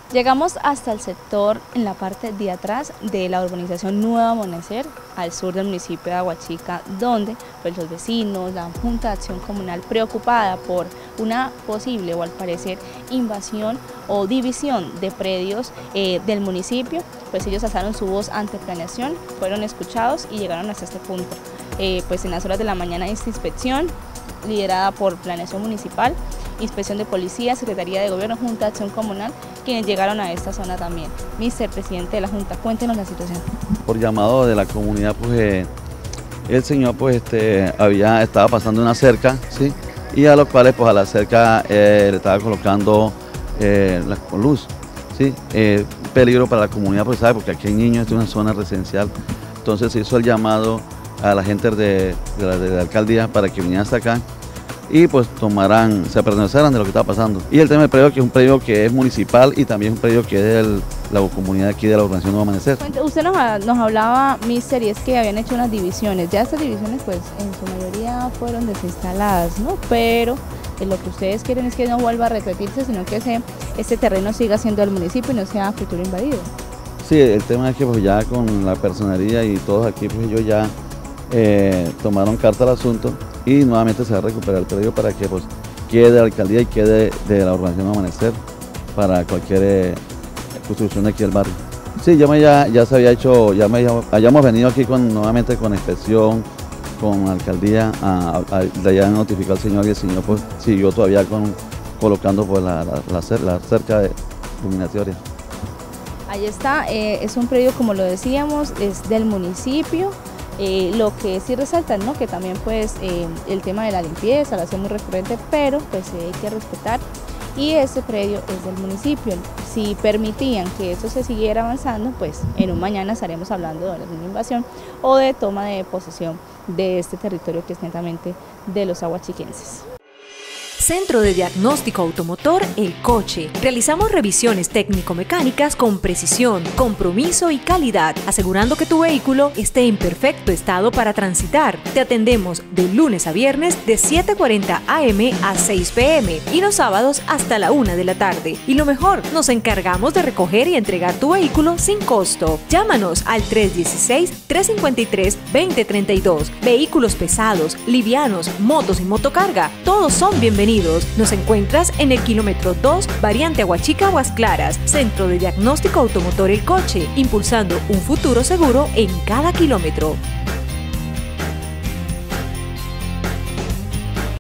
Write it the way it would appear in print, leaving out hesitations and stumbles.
Llegamos hasta el sector en la parte de atrás de la urbanización Nuevo Amanecer, al sur del municipio de Aguachica, donde pues, los vecinos, la Junta de Acción Comunal, preocupada por una posible o al parecer invasión o división de predios del municipio, pues ellos alzaron su voz ante planeación, fueron escuchados y llegaron hasta este punto. Pues en las horas de la mañana esta inspección, liderada por Planeación Municipal, Inspección de Policía, Secretaría de Gobierno, Junta de Acción Comunal, quienes llegaron a esta zona también. Mister Presidente de la Junta, cuéntenos la situación. Por llamado de la comunidad, pues el señor pues estaba pasando una cerca, ¿sí? Y a los cuales pues a la cerca le estaba colocando la luz, ¿sí? Peligro para la comunidad, pues sabe, porque aquí hay niños, esta es una zona residencial. Entonces se hizo el llamado a la gente de la alcaldía para que vinieran hasta acá y pues se pertenecieran de lo que está pasando. Y el tema del predio, que es un predio que es municipal y también un predio que es de la comunidad aquí de la urbanización Nuevo Amanecer. Usted nos hablaba, Mister, y es que habían hecho unas divisiones. Ya estas divisiones pues en su mayoría fueron desinstaladas, ¿no? Pero lo que ustedes quieren es que no vuelva a repetirse, sino que este terreno siga siendo del municipio y no sea futuro invadido. Sí, el tema es que pues ya con la personería y todos aquí pues ellos ya tomaron carta al asunto y nuevamente se va a recuperar el predio para que pues quede de la alcaldía y quede de la urbanización Amanecer para cualquier construcción de aquí del barrio. Sí, ya se había hecho, hayamos venido aquí nuevamente con inspección, con la alcaldía, ya notificó al señor y el señor pues siguió todavía colocando pues la cerca de iluminatoria. Ahí está, es un predio, como lo decíamos, es del municipio. Lo que sí resaltan, ¿no? Que también pues el tema de la limpieza, la hace muy recurrente, pero pues hay que respetar, y este predio es del municipio. Si permitían que eso se siguiera avanzando, pues en un mañana estaremos hablando de una invasión o de toma de posesión de este territorio que es netamente de los aguachiquenses. Centro de Diagnóstico Automotor El Coche. Realizamos revisiones técnico-mecánicas con precisión, compromiso y calidad, asegurando que tu vehículo esté en perfecto estado para transitar. Te atendemos de lunes a viernes de 7:40 am a 6 pm y los sábados hasta la 1 de la tarde. Y lo mejor, nos encargamos de recoger y entregar tu vehículo sin costo. Llámanos al 316-353-2032. Vehículos pesados, livianos, motos y motocarga, todos son bienvenidos. Nos encuentras en el kilómetro 2, variante Aguachica Aguas Claras, Centro de Diagnóstico Automotor El Coche, impulsando un futuro seguro en cada kilómetro.